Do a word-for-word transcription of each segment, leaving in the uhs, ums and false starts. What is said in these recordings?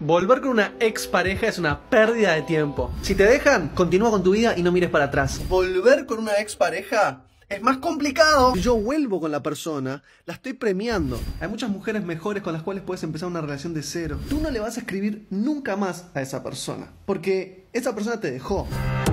Volver con una expareja es una pérdida de tiempo. Si te dejan, continúa con tu vida y no mires para atrás. Volver con una expareja es más complicado. Si yo vuelvo con la persona, la estoy premiando. Hay muchas mujeres mejores con las cuales puedes empezar una relación de cero. Tú no le vas a escribir nunca más a esa persona, porque esa persona te dejó.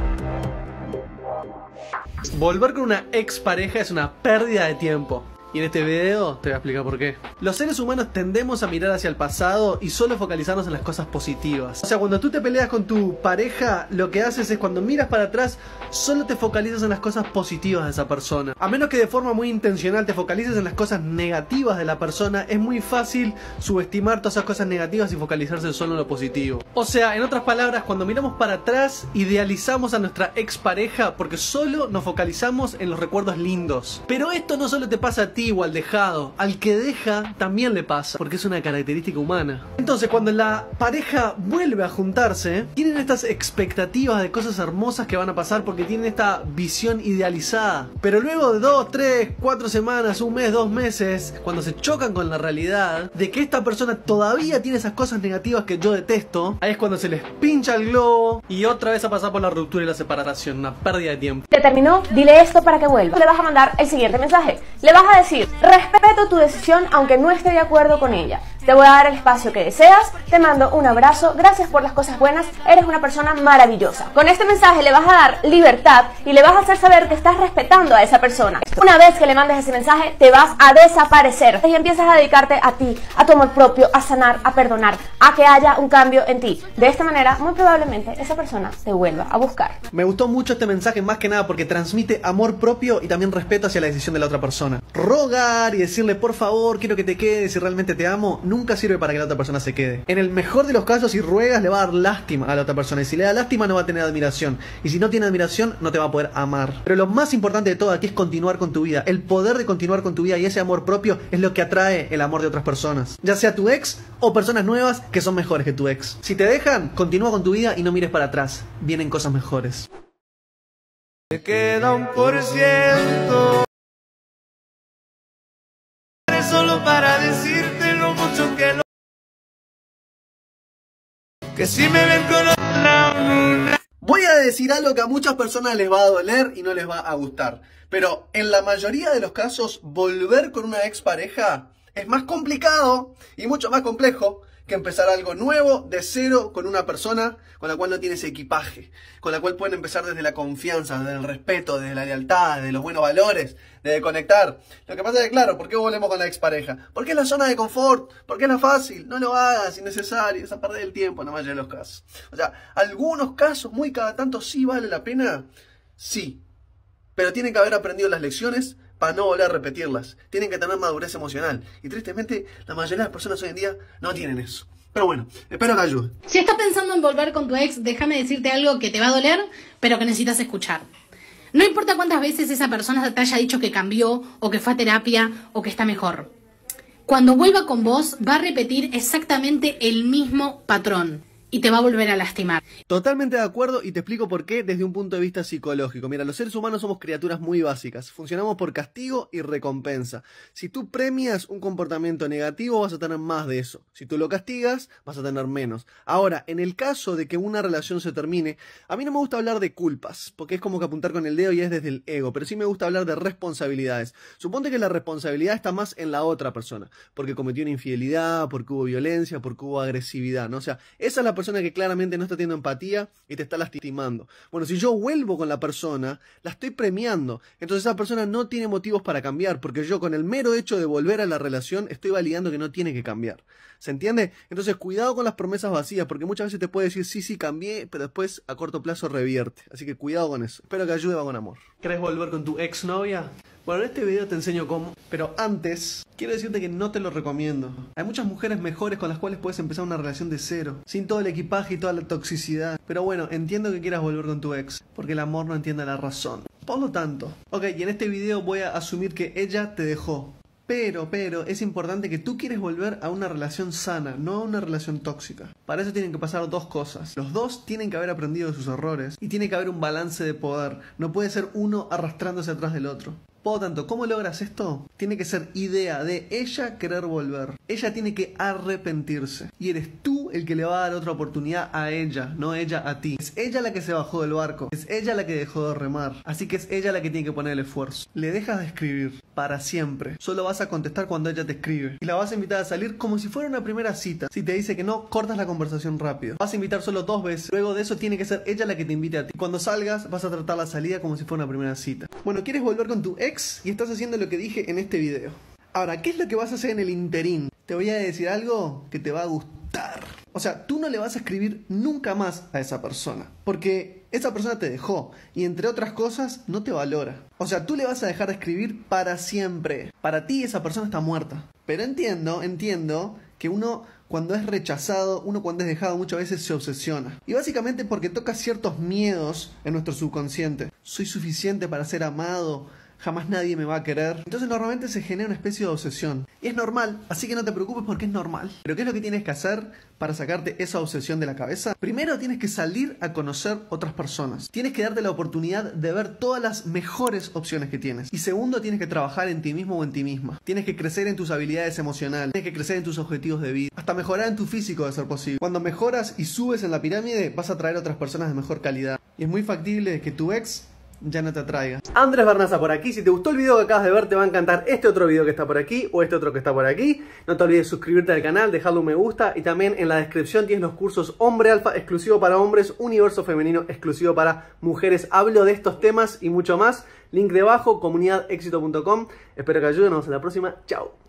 Volver con una expareja es una pérdida de tiempo. Y en este video te voy a explicar por qué. Los seres humanos tendemos a mirar hacia el pasado y solo focalizarnos en las cosas positivas. O sea, cuando tú te peleas con tu pareja, lo que haces es cuando miras para atrás, solo te focalizas en las cosas positivas de esa persona. A menos que de forma muy intencional te focalices en las cosas negativas de la persona, es muy fácil subestimar todas esas cosas negativas y focalizarse solo en lo positivo. O sea, en otras palabras, cuando miramos para atrás, idealizamos a nuestra expareja porque solo nos focalizamos en los recuerdos lindos. Pero esto no solo te pasa a ti o al dejado, al que deja también le pasa, porque es una característica humana. Entonces, cuando la pareja vuelve a juntarse, tienen estas expectativas de cosas hermosas que van a pasar porque tienen esta visión idealizada. Pero luego de dos, tres, cuatro semanas, un mes, dos meses, cuando se chocan con la realidad de que esta persona todavía tiene esas cosas negativas que yo detesto, ahí es cuando se les pincha el globo y otra vez a pasar por la ruptura y la separación, una pérdida de tiempo. ¿Te terminó? Dile esto para que vuelva. Le vas a mandar el siguiente mensaje. Le vas a decir: respeto tu decisión aunque no esté de acuerdo con ella. Te voy a dar el espacio que deseas. Te mando un abrazo. Gracias por las cosas buenas. Eres una persona maravillosa. Con este mensaje le vas a dar libertad y le vas a hacer saber que estás respetando a esa persona. Una vez que le mandes ese mensaje, te vas a desaparecer y empiezas a dedicarte a ti, a tu amor propio, a sanar, a perdonar, a que haya un cambio en ti. De esta manera, muy probablemente esa persona te vuelva a buscar. Me gustó mucho este mensaje más que nada porque transmite amor propio y también respeto hacia la decisión de la otra persona. Rogar y decirle por favor, quiero que te quedes y realmente te amo, nunca sirve para que la otra persona se quede. En el mejor de los casos, si ruegas, le va a dar lástima a la otra persona. Y si le da lástima, no va a tener admiración. Y si no tiene admiración, no te va a poder amar. Pero lo más importante de todo aquí es continuar con tu vida. El poder de continuar con tu vida y ese amor propio es lo que atrae el amor de otras personas. Ya sea tu ex o personas nuevas que son mejores que tu ex. Si te dejan, continúa con tu vida y no mires para atrás. Vienen cosas mejores. Me queda un por ciento solo para decirte lo mucho que lo que si me ven con otra luna. Voy a decir algo que a muchas personas les va a doler y no les va a gustar, pero en la mayoría de los casos volver con una expareja es más complicado y mucho más complejo que empezar algo nuevo de cero con una persona con la cual no tienes equipaje, con la cual pueden empezar desde la confianza, desde el respeto, desde la lealtad, desde los buenos valores, desde conectar. Lo que pasa es que, claro, ¿por qué volvemos con la expareja? Porque es la zona de confort, porque es la fácil, no lo hagas, innecesario, es a perder el tiempo en la mayoría de los casos. O sea, algunos casos, muy cada tanto, sí vale la pena, sí, pero tienen que haber aprendido las lecciones para no volver a repetirlas. Tienen que tener madurez emocional. Y tristemente, la mayoría de las personas hoy en día no tienen eso. Pero bueno, espero que ayude. Si estás pensando en volver con tu ex, déjame decirte algo que te va a doler, pero que necesitas escuchar. No importa cuántas veces esa persona te haya dicho que cambió, o que fue a terapia, o que está mejor. Cuando vuelva con vos, va a repetir exactamente el mismo patrón. Y te va a volver a lastimar. Totalmente de acuerdo y te explico por qué desde un punto de vista psicológico. Mira, los seres humanos somos criaturas muy básicas. Funcionamos por castigo y recompensa. Si tú premias un comportamiento negativo, vas a tener más de eso. Si tú lo castigas, vas a tener menos. Ahora, en el caso de que una relación se termine, a mí no me gusta hablar de culpas, porque es como que apuntar con el dedo y es desde el ego, pero sí me gusta hablar de responsabilidades. Suponte que la responsabilidad está más en la otra persona, porque cometió una infidelidad, porque hubo violencia, porque hubo agresividad, ¿no? O sea, esa es la persona que claramente no está teniendo empatía y te está lastimando. Bueno, si yo vuelvo con la persona, la estoy premiando. Entonces esa persona no tiene motivos para cambiar, porque yo con el mero hecho de volver a la relación estoy validando que no tiene que cambiar. ¿Se entiende? Entonces cuidado con las promesas vacías, porque muchas veces te puede decir sí, sí, cambié, pero después a corto plazo revierte. Así que cuidado con eso. Espero que ayude, va con amor. ¿Querés volver con tu exnovia? Bueno, en este video te enseño cómo, pero antes quiero decirte que no te lo recomiendo. Hay muchas mujeres mejores con las cuales puedes empezar una relación de cero, sin todo el equipaje y toda la toxicidad. Pero bueno, entiendo que quieras volver con tu ex, porque el amor no entiende la razón. Por lo tanto, ok, y en este video voy a asumir que ella te dejó. Pero, pero, es importante que tú quieres volver a una relación sana, no a una relación tóxica. Para eso tienen que pasar dos cosas. Los dos tienen que haber aprendido de sus errores y tiene que haber un balance de poder. No puede ser uno arrastrándose atrás del otro. Por lo tanto, ¿cómo logras esto? Tiene que ser idea de ella querer volver. Ella tiene que arrepentirse. Y eres tú tú el que le va a dar otra oportunidad a ella, no ella a ti. Es ella la que se bajó del barco, es ella la que dejó de remar, así que es ella la que tiene que poner el esfuerzo. Le dejas de escribir para siempre, solo vas a contestar cuando ella te escribe y la vas a invitar a salir como si fuera una primera cita. Si te dice que no, cortas la conversación rápido. Vas a invitar solo dos veces, luego de eso tiene que ser ella la que te invite a ti. Cuando salgas vas a tratar la salida como si fuera una primera cita. Bueno, ¿quieres volver con tu ex? Y estás haciendo lo que dije en este video. Ahora, ¿qué es lo que vas a hacer en el interín? Te voy a decir algo que te va a gustar. O sea, tú no le vas a escribir nunca más a esa persona, porque esa persona te dejó y entre otras cosas no te valora. O sea, tú le vas a dejar de escribir para siempre. Para ti esa persona está muerta. Pero entiendo, entiendo que uno cuando es rechazado, uno cuando es dejado muchas veces se obsesiona. Y básicamente porque toca ciertos miedos en nuestro subconsciente. Soy suficiente para ser amado. Jamás nadie me va a querer. Entonces normalmente se genera una especie de obsesión. Y es normal, así que no te preocupes porque es normal. Pero ¿qué es lo que tienes que hacer para sacarte esa obsesión de la cabeza? Primero tienes que salir a conocer otras personas. Tienes que darte la oportunidad de ver todas las mejores opciones que tienes. Y segundo, tienes que trabajar en ti mismo o en ti misma. Tienes que crecer en tus habilidades emocionales. Tienes que crecer en tus objetivos de vida. Hasta mejorar en tu físico de ser posible. Cuando mejoras y subes en la pirámide, vas a atraer a otras personas de mejor calidad. Y es muy factible que tu ex ya no te atraiga. Andrés Barnaza por aquí. Si te gustó el video que acabas de ver, te va a encantar este otro video que está por aquí o este otro que está por aquí. No te olvides suscribirte al canal, dejarle un me gusta y también en la descripción tienes los cursos Hombre Alfa exclusivo para hombres, Universo Femenino exclusivo para mujeres. Hablo de estos temas y mucho más. Link debajo, comunidad éxito punto com. Espero que ayuden. Nos vemos en la próxima. Chao.